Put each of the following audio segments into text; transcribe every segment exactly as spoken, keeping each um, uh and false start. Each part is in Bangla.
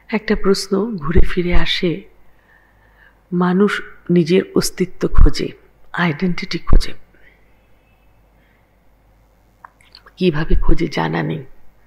একটা প্রশ্ন ঘুরে ফিরে আসে, মানুষ নিজের অস্তিত্ব খোঁজে, আইডেন্টিটি খোঁজে। কিভাবে খোঁজে জানা নেই।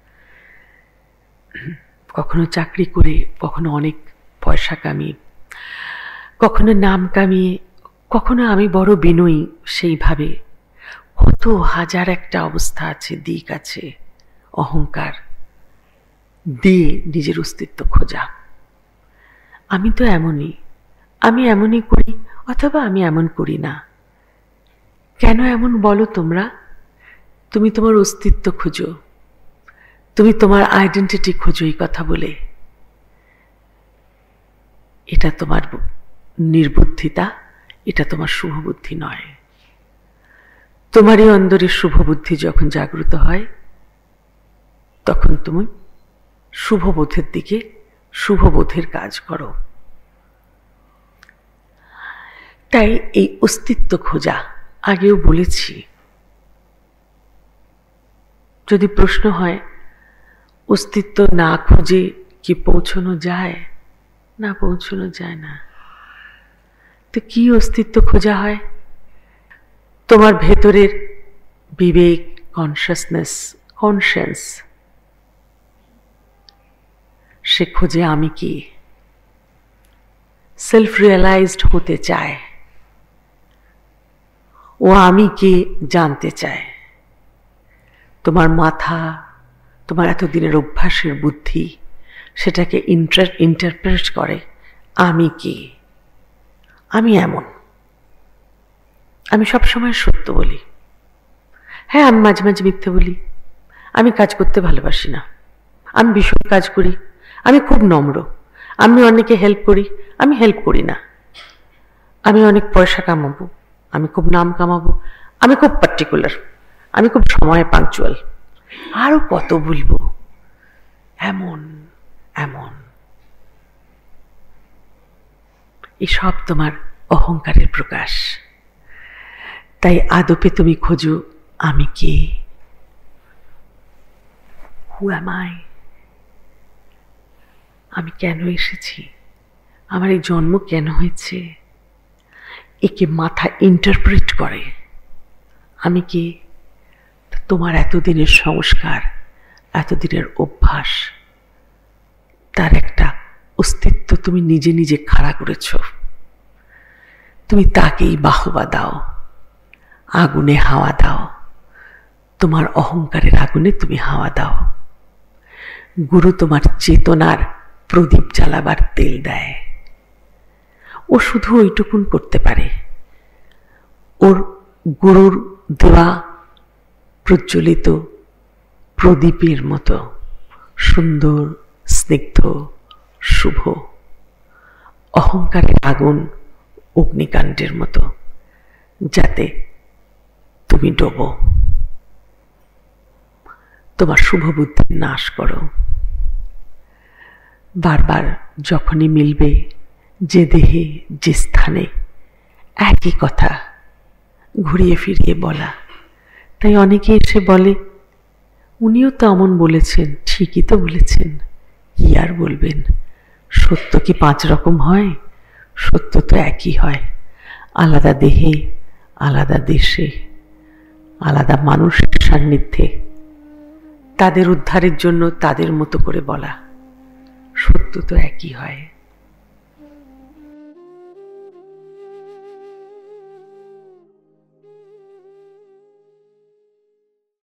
কখনো চাকরি করে, কখনো অনেক পয়সা কামিয়ে, কখনো নাম কামিয়ে, কখনো আমি বড় বিনয়ী সেইভাবে। কত হাজার একটা অবস্থা আছে, দিক আছে, অহংকার দিয়ে নিজের অস্তিত্ব খোঁজা। আমি তো এমনই, আমি এমনই করি, অথবা আমি এমন করি না। কেন এমন বলো তোমরা? তুমি তোমার অস্তিত্ব খোঁজো, তুমি তোমার আইডেন্টিটি খোঁজো এই কথা বলে। এটা তোমার নির্বুদ্ধিতা, এটা তোমার শুভবুদ্ধি নয়। তোমারই অন্তরের শুভবুদ্ধি যখন জাগ্রত হয়, তখন তুমি শুভবোধের দিকে শুভবোধের কাজ করো। তাই এই অস্তিত্ব খোঁজা, আগেও বলেছি, যদি প্রশ্ন হয় অস্তিত্ব না খুঁজে কি পৌঁছানো যায়? না, পৌঁছানো যায় না। তো কি অস্তিত্ব খোঁজা হয়? তোমার ভেতরের বিবেক, কনসাসনেস, কনসিয়েন্স, সে খোঁজে আমি কি, সেলফ রিয়েলাইজড হতে চায়, ও আমি কি জানতে চায়। তোমার মাথা, তোমার এতদিনের অভ্যাসের বুদ্ধি সেটাকে ইন্টারপ্রেট করে আমি কি, আমি এমন। আমি সবসময় সত্য বলি, হ্যাঁ আমি মাঝে মাঝে মিথ্যে বলি। আমি কাজ করতে ভালোবাসি না, আমি ভীষণ কাজ করি, আমি খুব নম্র, আমি অনেকে হেল্প করি, আমি হেল্প করি না। আমি অনেক পয়সা কামাবো, আমি খুব নাম কামাবো, আমি খুব পার্টিকুলার, আমি খুব সময় পাংচুয়াল। আরো কত বলবো, এমন এমন। এসব তোমার অহংকারের প্রকাশ। তাই আদপে তুমি খোঁজো আমি কে, হু অ্যাম আই, আমি কেন এসেছি, আমার এই জন্ম কেন হয়েছে। একে মাথা ইন্টারপ্রেট করে আমি কে। তোমার এতদিনের সংস্কার, এতদিনের অভ্যাস, তার একটা অস্তিত্ব তুমি নিজে নিজে খাড়া করেছ। তুমি তাকেই বাহবা দাও, আগুনে হাওয়া দাও, তোমার অহংকারের আগুনে তুমি হাওয়া দাও। গুরু তোমার চেতনার প্রদীপ জ্বালাবার তেল দেয়। ও শুধু ওইটুকুন করতে পারে। ওর গুরুর দেওয়া প্রজ্বলিত প্রদীপের মতো সুন্দর, স্নিগ্ধ, শুভ। অহংকারের আগুন অগ্নিকাণ্ডের মতো, যাতে তুমি ডোবো। তোমার শুভ বুদ্ধির নাশ করো। বারবার যখনই মিলবে যে দেহে, যে স্থানে, একই কথা ঘুরিয়ে ফিরিয়ে বলা। তাই অনেকে এসে বলে, উনিও তো এমন বলেছেন। ঠিকই তো বলেছেন, কি আর বলবেন। সত্য কি পাঁচ রকম হয়? সত্য তো একই হয়, আলাদা দেহে, আলাদা দেশে, আলাদা মানুষের সান্নিধ্যে। তাদের উদ্ধারের জন্য তাদের মতো করে বলা, সত্য তো একই হয়।